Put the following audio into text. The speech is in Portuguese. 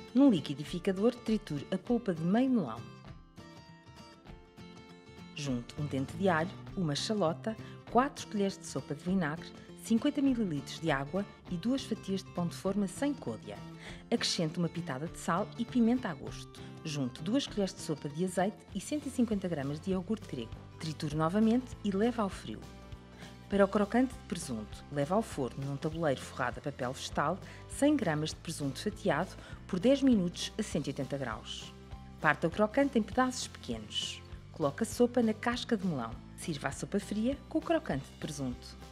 Num liquidificador, triture a polpa de meio melão. Junte um dente de alho, uma chalota, 4 colheres de sopa de vinagre, 50 ml de água e 2 fatias de pão de forma sem côdea. Acrescente uma pitada de sal e pimenta a gosto. Junte 2 colheres de sopa de azeite e 150 g de iogurte grego. Triture novamente e leve ao frio. Para o crocante de presunto, leve ao forno num tabuleiro forrado a papel vegetal 100 g de presunto fatiado por 10 minutos a 180 graus. Parta o crocante em pedaços pequenos. Coloque a sopa na casca de melão. Sirva a sopa fria com o crocante de presunto.